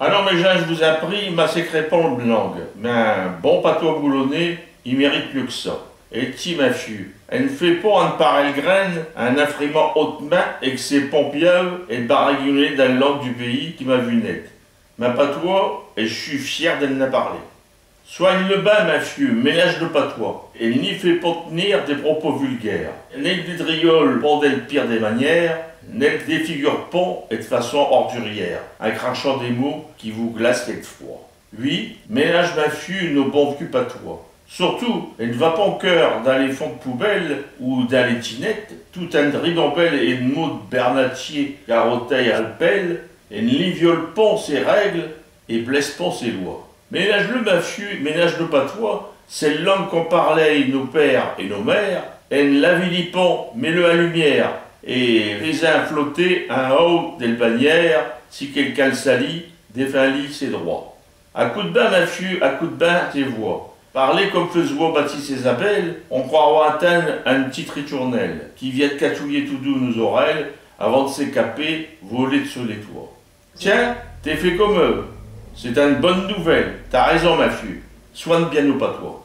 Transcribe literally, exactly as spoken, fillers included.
Alors mes gens, je vous ai appris ma sécrépon de langue, mais un bon patois boulonné, il mérite mieux que ça. Et ti ma fille, elle ne fait pas un pareil graine, un affrimant haute main et que ses pompiers et baragouinés dans la langue du pays qui m'a vu net. Ma patois, et je suis fier d'elle en parler. Soigne le bain, ma fille, ménage le patois, et n'y fait pas tenir des propos vulgaires. N'est des drioles pour le pire des manières, n'est des figures pont et de façon ordurière, un crachant des mots qui vous glace les froid. Oui, ménage ma fille nos bons vieux patois. Surtout, elle ne va pas au cœur dans les fonds de poubelle ou dans les tinettes, tout un rigampelle et de mots de bernatier, caroteil à pelle, et ne l'y viole pas ses règles et blesse pas ses lois. Ménage-le, ma fille, ménage le patois, c'est le langue qu'on parlait nos pères et nos mères, et ne la vilipon, mets-le à lumière, et fais un flotter un haut des bannières, si quelqu'un le salit, défait ses droits. À coup de bain, ma fille, à coup de bain, tes voix. Parler comme faisait Baptiste et Isabelle, on croira atteindre un petit ritournelle, qui vient de catouiller tout doux nos oreilles, avant de s'écaper, voler de sur les toits. Tiens, t'es fait comme eux. C'est une bonne nouvelle. T'as raison, ma fille. Soigne bien nos patois.